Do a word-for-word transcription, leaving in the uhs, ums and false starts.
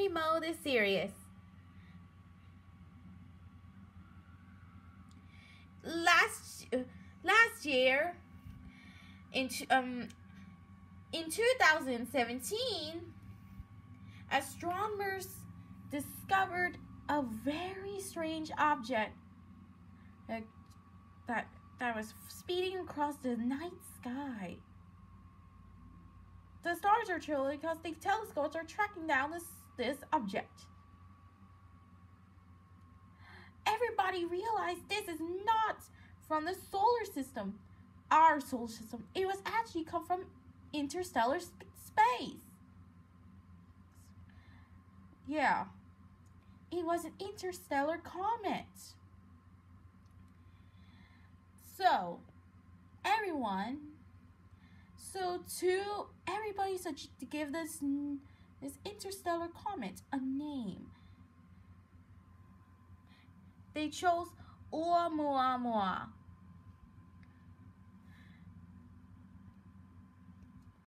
Planetary Moe this series. Last last year, in um in two thousand seventeen, astronomers discovered a very strange object that that, that was speeding across the night sky. The stars are chilling because the telescopes are tracking down this, this object. Everybody realized this is not from the solar system, our solar system. It was actually come from interstellar sp- space. Yeah, it was an interstellar comet. So, everyone, so to everybody such to give this this interstellar comet a name. They chose Oumuamua.